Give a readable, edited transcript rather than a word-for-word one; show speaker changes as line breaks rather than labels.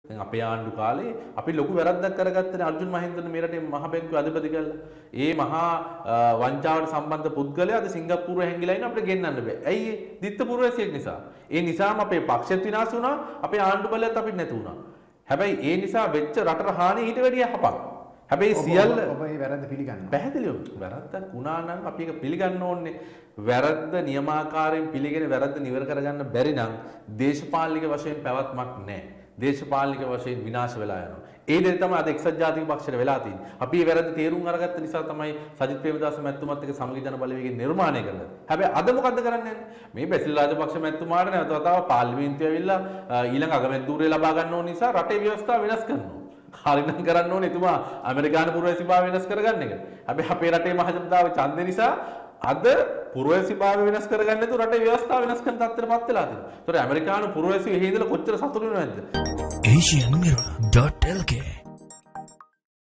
දැන් අපේ ආණ්ඩු කාලේ අපි ලොකු වැරද්දක් කරගත්තනේ අර්ජුන් මහින්දන මේ රටේ මහ බැංකුවේ අධිපති කළා. ඒ මහා වංචාවට සම්බන්ධ පුද්ගලයා අද සිංගප්පූරුවේ හැංගිලා ඉන්න අපිට ගෙන්නන්න බෑ. ඇයි ඒ? දිත්ත පුරවැසියෙක් නිසා. ඒ නිසාම අපේ පක්ෂෙත් විනාශ වුණා, අපේ ආණ්ඩු බලයත් අපිට නැති වුණා. හැබැයි ඒ නිසා වෙච්ච රටට හානිය ඊට වැඩිය යහපත්. හැබැයි සියල්ල
ඔබ මේ වැරද්ද පිළිගන්නවා.
පැහැදිලිව වැරද්දක් වුණා නම් අපි ඒක පිළිගන්න ඕනේ. වැරද්ද නියමාකාරයෙන් පිළිගෙන වැරද්ද නිවර කරගන්න බැරි නම් දේශපාලනික වශයෙන් පැවැත්මක් නැහැ. දේශපාලනික වශයෙන් විනාශ වෙලා යනවා. ඒ දේ තමයි අද එක්සත් ජාතික පක්ෂයට වෙලා තියෙන්නේ. අපි මේ වැරද්ද තේරුම් අරගත්ත නිසා තමයි සජිත් ප්‍රේමදාස මැතිතුමත් එක්ක සමගි ජන බලවේගය නිර්මාණය කළේ. හැබැයි අද මොකද්ද කරන්නේ? මේ බැසිල් රාජපක්ෂ මැතිතුමාට නැවත වතාවක් පාර්ලිමේන්තුවේ ඇවිල්ලා ඊළඟ අගමැති ධූරය ලබා ගන්න ඕන නිසා රටේ ව්‍යවස්ථාව වෙනස් කරනවා. හරිනම් කරන්න ඕනේ එතුමා ඇමරිකානු පුරවැසිභාවය වෙනස් කරගන්න එක. හැබැයි අපේ රටේ මහ ජනතාව ඡන්දේ නිසා අද පුරවැසිභාවය වෙනස් කරගන්න නැතුව රටේ ව්‍යවස්ථාව වෙනස් කරන තත්ත්වයටපත් වෙලා තියෙනවා. ඒතකොට ඇමරිකානු පුරවැසියෝ එහෙ ඉඳලා කොච්චර සතුටු වෙනවද?
asianmirror.lk